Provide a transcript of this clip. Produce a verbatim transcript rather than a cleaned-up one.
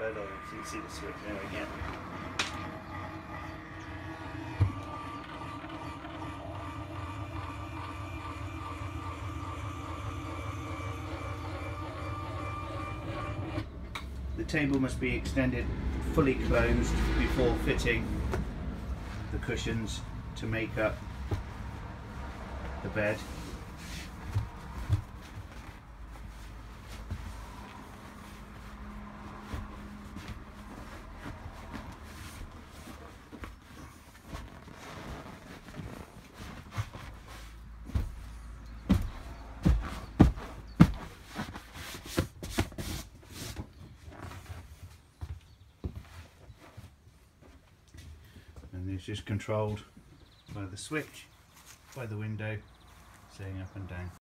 coloured, or you can see the switch there again. The table must be extended fully closed before fitting the cushions to make up the bed. And this is controlled by the switch, by the window, saying up and down.